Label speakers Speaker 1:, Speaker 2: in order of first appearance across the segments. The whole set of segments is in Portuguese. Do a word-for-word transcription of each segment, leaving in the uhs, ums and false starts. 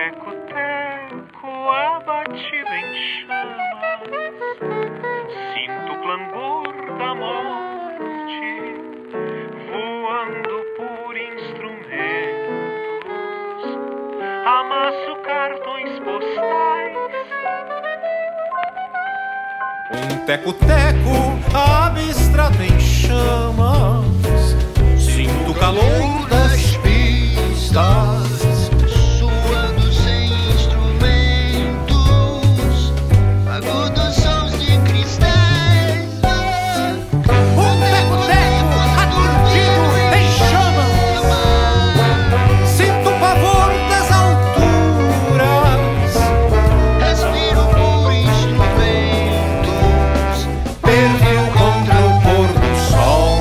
Speaker 1: teco-teco abatido em chamas, sinto o clangor da morte voando por instrumentos, amasso cartões postais.
Speaker 2: Um teco-teco abstrato em chamas, sinto o calor das pistas,
Speaker 3: suando sem instrumentos, agudos sons de cristais.
Speaker 2: Um teco-teco aturdido em chamas, sinto o pavor das alturas,
Speaker 3: Respiro por instrumentos,
Speaker 2: perfil contra o pôr do sol.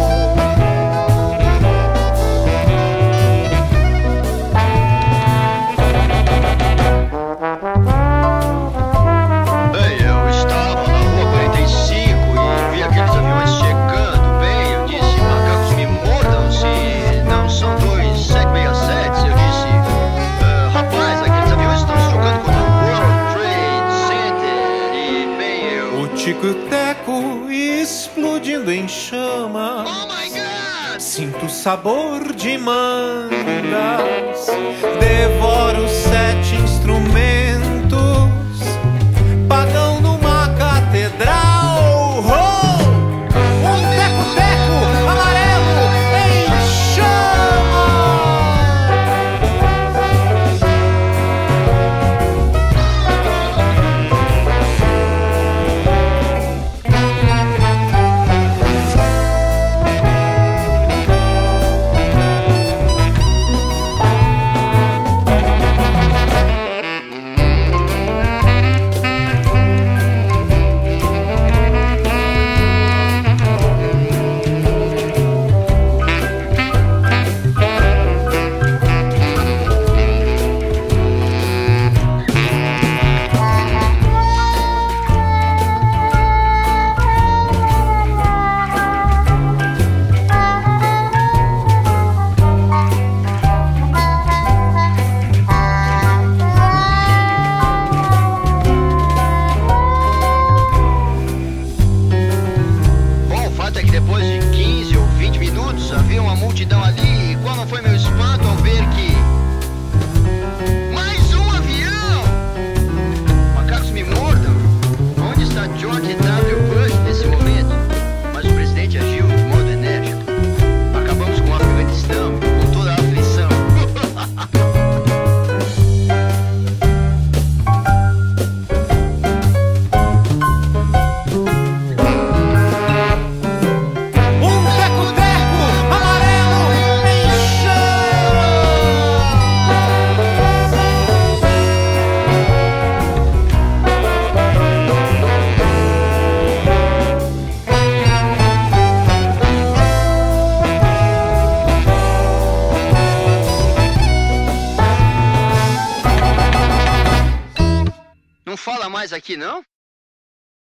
Speaker 3: Bem, eu estava na rua quarenta e cinco e vi aqueles aviões chegando. Bem, eu disse, macacos me mordam se não são dois sete seis sete. Eu disse, "Ah, rapaz, aqueles aviões estão se jogando contra o World Trade Center." E bem, eu...
Speaker 2: O tico-teco explodindo em chamas,
Speaker 3: Oh my God!
Speaker 2: sinto o sabor de mangas, devoro sete instrumentos, pagão numa catedral. Oh! Um teco-teco amarelo em
Speaker 3: Bom, o fato é que depois de quinze ou vinte minutos havia uma multidão ali, e qual não foi meu espanto ao ver que... mais um avião! Macacos me mordam. Onde está George W. Bush nesse momento? Mas o presidente agiu de modo enérgico. Acabamos com o Afeganistão, com toda a aflição.
Speaker 2: um teco-teco amarelo em
Speaker 3: Não fala mais aqui, não?